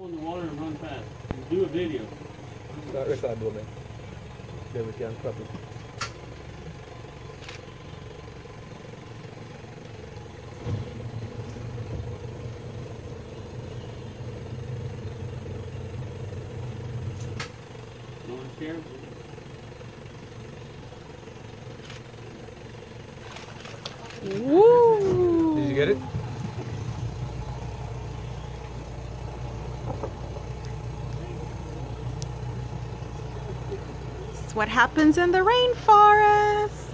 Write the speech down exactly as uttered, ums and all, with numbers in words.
On the water and run fast. And do a video. Record dulu, man. Biar we can crop it. No one's here? Woo! Did you get it? It's what happens in the rainforest.